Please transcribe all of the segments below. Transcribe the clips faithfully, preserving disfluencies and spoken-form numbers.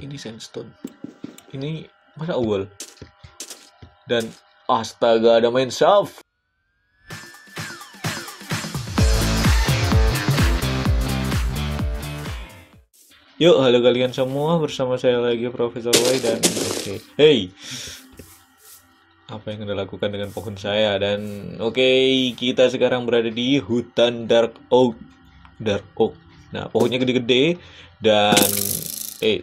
ini sandstone. Ini masa awal. Dan astaga, ada main shaft. Yuk, halo kalian semua, bersama saya lagi Profesor Y dan oke. Okay. Hey. Apa yang Anda lakukan dengan pohon saya? Dan oke, okay, kita sekarang berada di hutan Dark Oak. Dark Oak. Nah, pohonnya gede-gede dan eh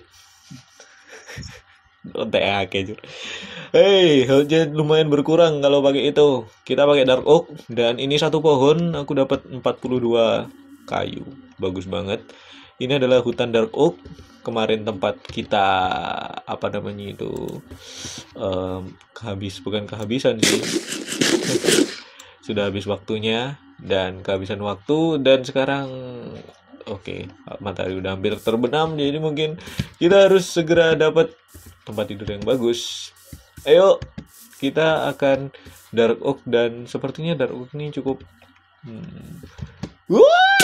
Ontek aja. Hey, hujan lumayan berkurang kalau pakai itu. Kita pakai Dark Oak dan ini satu pohon aku dapat empat puluh dua kayu. Bagus banget. Ini adalah hutan Dark Oak. Kemarin tempat kita apa namanya itu um, kehabis bukan kehabisan sih. Sudah habis waktunya dan kehabisan waktu dan sekarang oke, okay, matahari udah hampir terbenam, jadi mungkin kita harus segera dapat tempat tidur yang bagus. Ayo, kita akan Dark Oak dan sepertinya Dark Oak ini cukup hmm, what?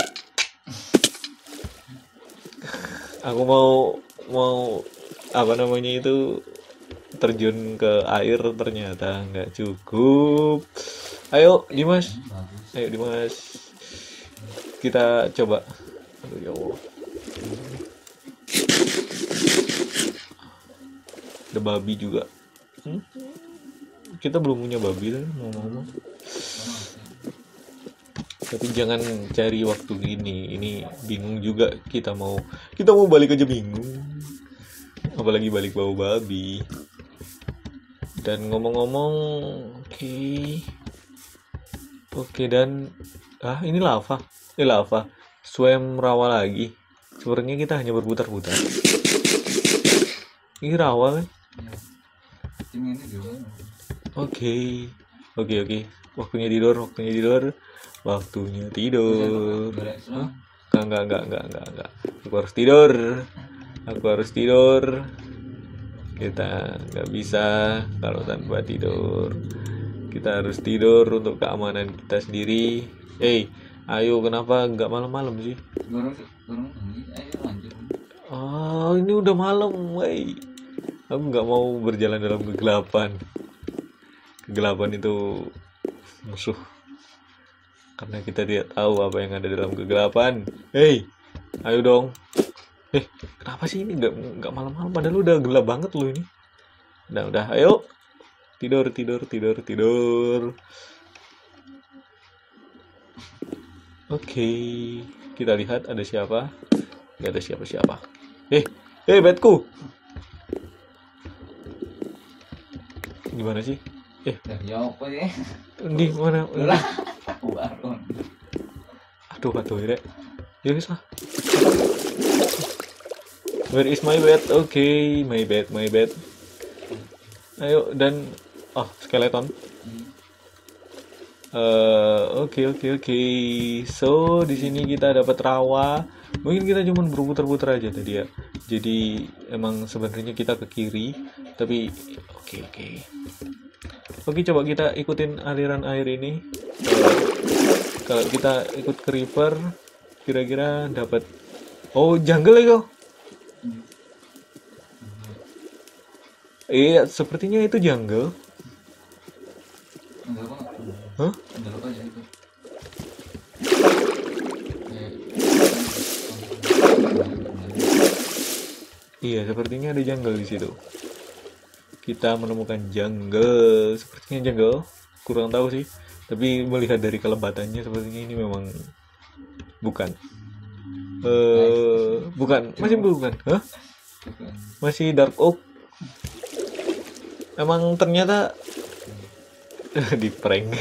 Aku mau mau apa namanya itu terjun ke air, ternyata nggak cukup. Ayo Dimas, ayo Dimas, kita coba. Aduh ya Allah, ada babi juga. hmm? Kita belum punya babi kan ngomong-ngomong. Tapi jangan cari waktu gini, ini bingung juga, kita mau kita mau balik aja bingung, apalagi balik bawa babi. Dan ngomong-ngomong, oke okay. oke okay, dan ah ini lava, ini lava. Swam rawa lagi. Sebenarnya kita hanya berputar-putar. Ini rawa kan? Oke, oke, oke. Waktunya tidur, waktunya tidur, waktunya tidur. Hah? Enggak, enggak, enggak, enggak, enggak. Aku harus tidur. Aku harus tidur. Kita nggak bisa kalau tanpa tidur. Kita harus tidur untuk keamanan kita sendiri. Hey. Ayo, kenapa nggak malam-malam sih? Oh, ini udah malam, wey. Aku nggak mau berjalan dalam kegelapan. Kegelapan itu musuh. Karena kita tidak tahu apa yang ada dalam kegelapan. Hey, ayo dong. Eh, kenapa sih ini nggak nggak malam-malam? Padahal udah gelap banget loh ini. Udah, udah, ayo. Tidur, tidur, tidur, tidur. Oke, okay, kita lihat ada siapa. Gak ada siapa-siapa. Eh, eh, bedku. Gimana sih? Eh, di mana? Aduh, aduh, rek. Ya wis lah. Where is my bed? Oke, okay, my bed, my bed. Ayo dan oh, skeleton. Oke oke oke. So di sini kita dapat rawa. Mungkin kita cuma berputar-putar aja tadi ya. Jadi emang sebenarnya kita ke kiri, tapi oke okay, oke. Okay. Oke, coba kita ikutin aliran air ini. Uh, kalau kita ikut ke river, kira-kira dapat. Oh, jungle ya kok. Iya, sepertinya itu jungle. Hah? Iya, sepertinya ada jungle di situ. Kita menemukan jungle, sepertinya jungle. Kurang tahu sih. Tapi melihat dari kelebatannya, sepertinya ini memang bukan. Eh, uh, bukan, masih bukan. Hah? Masih Dark Oak. Emang ternyata di prank.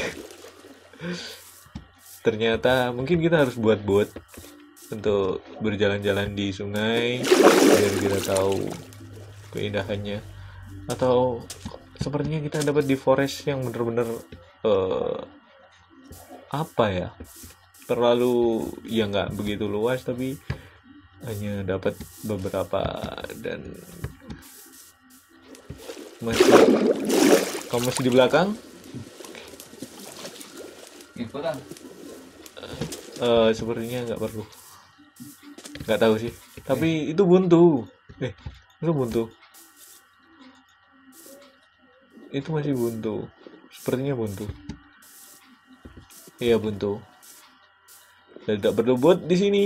Ternyata mungkin kita harus buat bot untuk berjalan-jalan di sungai biar kita tahu keindahannya. Atau sepertinya kita dapat di forest yang benar-benar uh, apa ya, terlalu ya nggak begitu luas, tapi hanya dapat beberapa. Dan masih kamu masih di belakang. Ikutan. Uh, sepertinya nggak perlu. Nggak tahu sih. Tapi itu buntu. Eh, Itu buntu. Itu masih buntu. Sepertinya buntu. Iya buntu. Dan tidak berdebut di sini.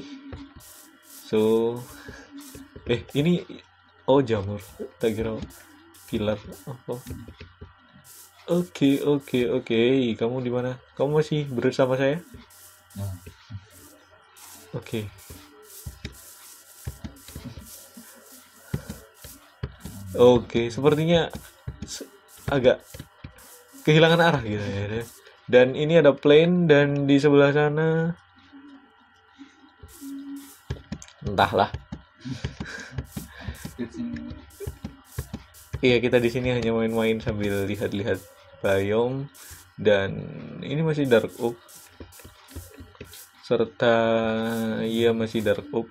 So, eh ini oh jamur. Tak kira pilar. Oh, oh. Oke oke oke. Kamu di mana? Kamu masih bersama saya? Ya. Oke. Oke, sepertinya se- agak kehilangan arah gitu ya. Dan ini ada plane dan di sebelah sana entahlah. Iya, kita di sini hanya main-main sambil lihat-lihat biome dan ini masih dark oak. Serta iya masih dark oak.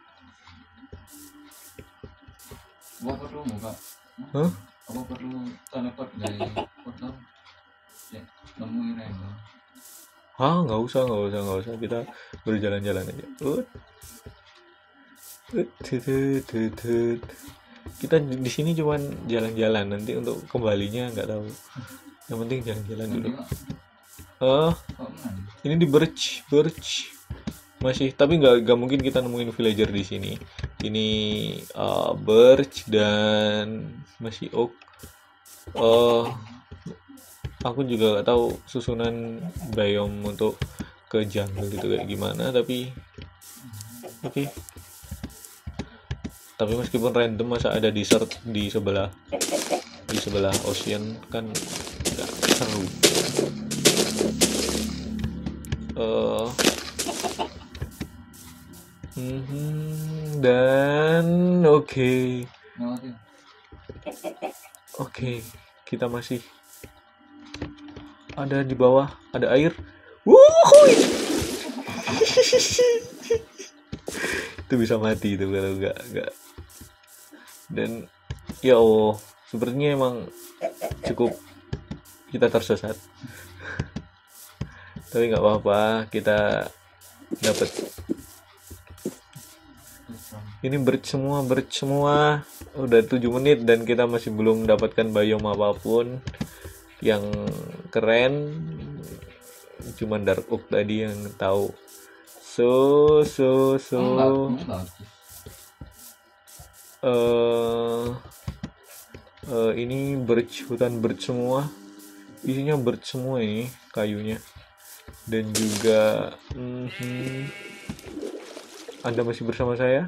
Apa perlu muka? Hah? Apa perlu teleport dari portal? Ya, nemuin aja. Hah, nggak usah, nggak usah, nggak usah. Kita berjalan-jalan aja. Ut. Ut, tut, tut, tut, tut. Kita di di sini cuman jalan-jalan, nanti untuk kembalinya nggak tahu. Yang penting jalan-jalan dulu. Oh, ini di Birch, Birch masih, tapi nggak nggak mungkin kita nemuin villager di sini. Ini uh, Birch dan masih oak. Oh, aku juga nggak tahu susunan biome untuk ke jungle gitu kayak gimana, tapi oke. Okay. Tapi meskipun random, masa ada desert di sebelah di sebelah ocean kan nggak seru. Uh, mhm, dan oke okay. Oke. Oke, okay. Kita masih ada di bawah, ada air. Wuhui. Itu bisa mati itu kalau nggak nggak. Dan ya Allah, sepertinya emang cukup kita tersesat. Tapi nggak apa-apa, kita dapat. Ini bird semua, bird semua. Udah tujuh menit dan kita masih belum mendapatkan biome apapun yang keren. Cuman dark oak tadi yang tahu. So so so. Uh, uh, ini birch, hutan birch semua, isinya birch semua ini kayunya. Dan juga mm-hmm, Anda masih bersama saya?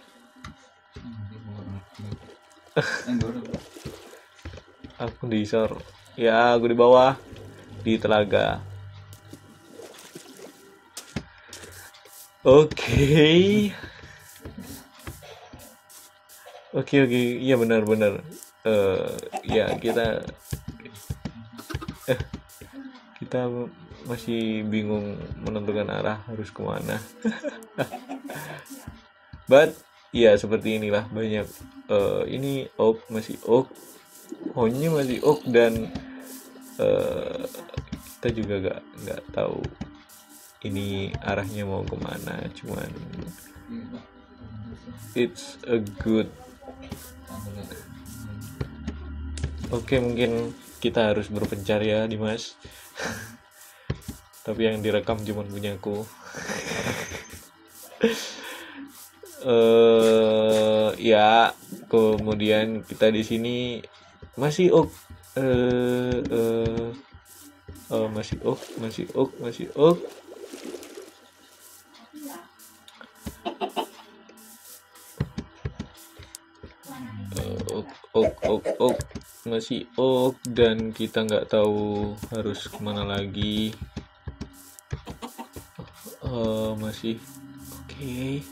Aku di shore. Ya, aku di bawah di telaga. Oke okay. Oke oke, iya benar-benar. Uh, ya kita eh, kita masih bingung menentukan arah harus kemana. But ya seperti inilah banyak. Uh, ini oak, masih oak, honey masih oak, dan uh, kita juga gak nggak tahu ini arahnya mau kemana. Cuman it's a good. Oke, mungkin kita harus berpencar ya, Dimas. Tapi yang direkam cuma punyaku. uh, ya, kemudian kita di sini masih oak, uh, uh, uh, masih oak, masih oak, masih oak. Oak, oak, oak, masih oak, dan kita nggak tahu harus kemana lagi. Uh, masih oke. Okay.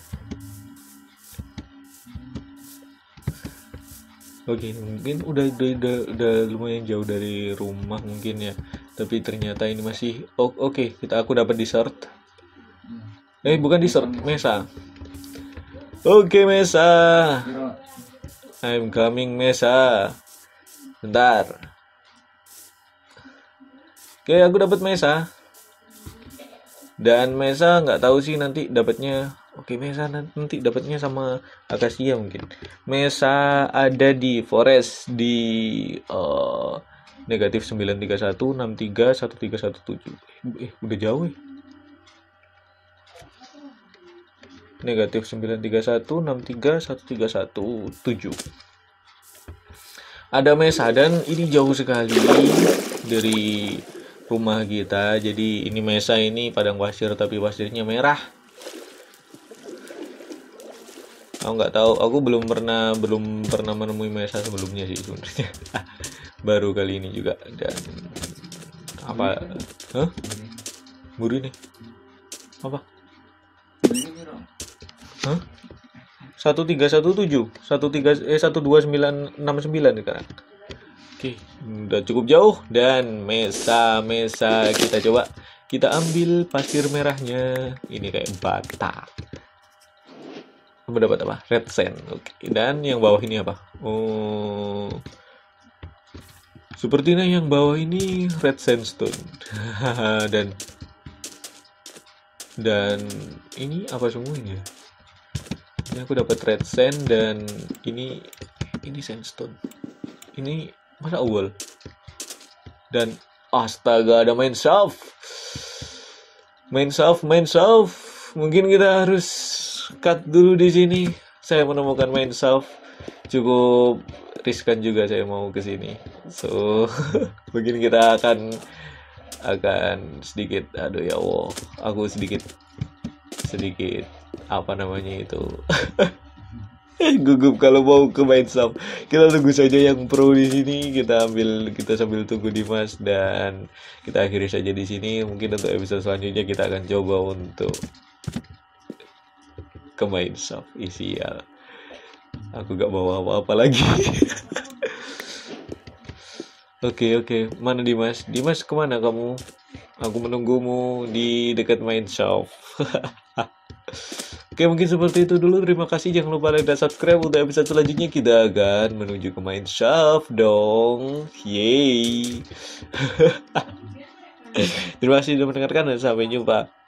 Oke, okay, mungkin udah, udah udah udah lumayan jauh dari rumah mungkin ya. Tapi ternyata ini masih oak. Oke, okay, kita aku dapat dessert. Eh, bukan dessert, mesa. Oke, okay, mesa. I'm coming, Mesa. Bentar. Oke, aku dapat Mesa. Dan Mesa nggak tahu sih nanti dapatnya Oke, Mesa nanti dapatnya sama Akasia mungkin. Mesa ada di Forest di uh, negatif sembilan tiga satu, enam tiga, satu tiga satu tujuh. Eh, udah jauh ya. Negatif sembilan tiga satu, enam tiga, satu tiga satu tujuh. Ada Mesa dan ini jauh sekali dari rumah kita. Jadi ini Mesa ini padang pasir tapi pasirnya merah. Aku nggak tahu, aku belum pernah belum pernah menemui Mesa sebelumnya sih sebenarnya. Baru kali ini juga. Dan apa? Hah? Muri nih. Apa? Hah? satu tiga satu tujuh, satu tiga eh satu dua sembilan enam sembilan sekarang. Oke, udah cukup jauh dan Mesa Mesa kita coba kita ambil pasir merahnya. Ini kayak bata. Apa dapat apa? Red sand. Oke. Dan yang bawah ini apa? Oh. Sepertinya yang bawah ini red sandstone. dan dan ini apa semua ini ya? Ini aku dapat red sand dan ini ini sandstone. Ini masa awal. Dan astaga ada main shaft. Main shaft, main shaft. Mungkin kita harus cut dulu di sini. Saya menemukan main shaft. Cukup riskan juga saya mau ke sini. So, mungkin kita akan akan sedikit aduh ya Allah, aku sedikit sedikit apa namanya itu. Gugup kalau mau ke main shaft. Kita tunggu saja yang pro di sini. Kita ambil kita sambil tunggu Dimas dan kita akhiri saja di sini. Mungkin untuk episode selanjutnya kita akan coba untuk ke main shaft. Isial. Aku gak bawa apa-apa lagi. Oke oke, mana Dimas? Dimas kemana kamu? Aku menunggumu di dekat main shaft. Oke, mungkin seperti itu dulu. Terima kasih. Jangan lupa like dan subscribe. Untuk episode selanjutnya kita akan menuju ke main shaft dong. Yeay. Terima kasih sudah mendengarkan dan sampai jumpa.